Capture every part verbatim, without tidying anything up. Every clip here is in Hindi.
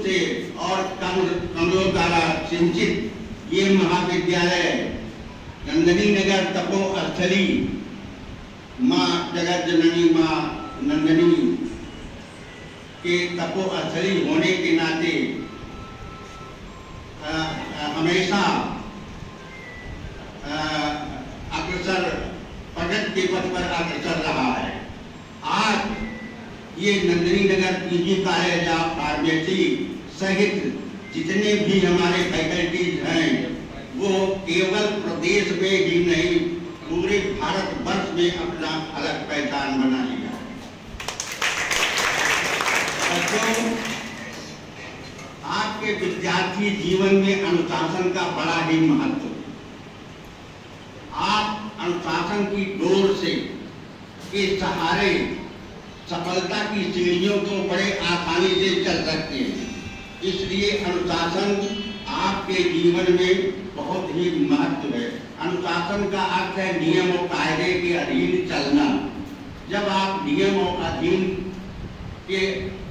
दूध से और कमलों द्वारा सिंचित ये महाविद्यालय नंदिनी नगर तपो स्थली माँ जगत जननी माँ नंदिनी के तपो स्थली होने के नाते आ, आ, हमेशा अग्रसर प्रगति के पथ पर अग्रसर रहा है। आज ये Nandini Nagar PG college of pharmacy सहित जितने भी हमारे फैकल्टीज हैं वो केवल प्रदेश में ही नहीं पूरे भारत वर्ष में अपना अलग पहचान बना लिया। बच्चों, आपके विद्यार्थी जीवन में अनुशासन का बड़ा ही महत्व। आप अनुशासन की डोर से के सहारे सफलता की सीढ़ियों को बड़े आसानी से चल सकते हैं। इसलिए अनुशासन आपके जीवन में बहुत ही महत्व है। अनुशासन का अर्थ है नियम और कायदे के अधीन चलना। जब आप नियम और अधीन के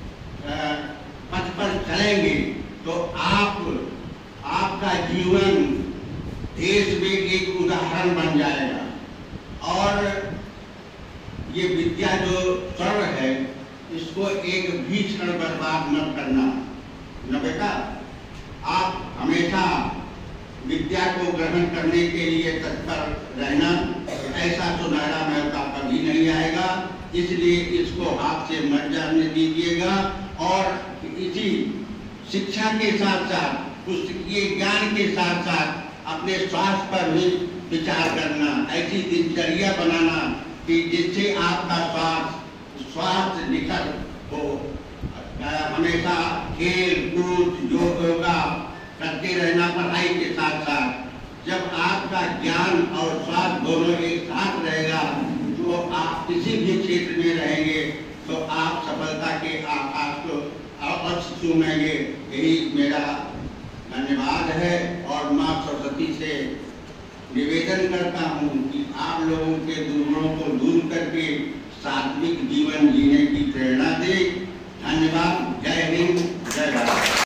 पथ पर चलेंगे तो आप आपका जीवन देश में एक उदाहरण बन जाएगा। और ये विद्या जो स्वर्ण है इसको एक भी क्षण बर्बाद मत करना न बेटा। आप हमेशा विद्या को ग्रहण करने के लिए तत्पर रहना। ऐसा सुनहरा मौका कभी नहीं आएगा, इसलिए इसको हाथ से मत जाने दीजिएगा। और इसी शिक्षा के साथ साथ पुस्तकीय ज्ञान के साथ साथ अपने स्वास्थ्य पर भी विचार करना, ऐसी दिनचर्या बनाना कि जिससे आपका स्वास्थ्य स्वास्थ्य निखर हो। हमेशा खेल कूद योगा करते रहना पढ़ाई के साथ साथ। जब आपका ज्ञान और स्वास्थ्य दोनों एक साथ रहेगा तो आप किसी भी क्षेत्र में रहेंगे तो आप सफलता के आकाश को अवश्य छूएंगे। यही मेरा धन्यवाद है और माँ सरस्वती से निवेदन करता हूँ कि आप लोगों के दुर्गुणों को दूर करके सात्विक जीवन जीने की प्रेरणा दे। धन्यवाद। जय हिंद, जय भारत।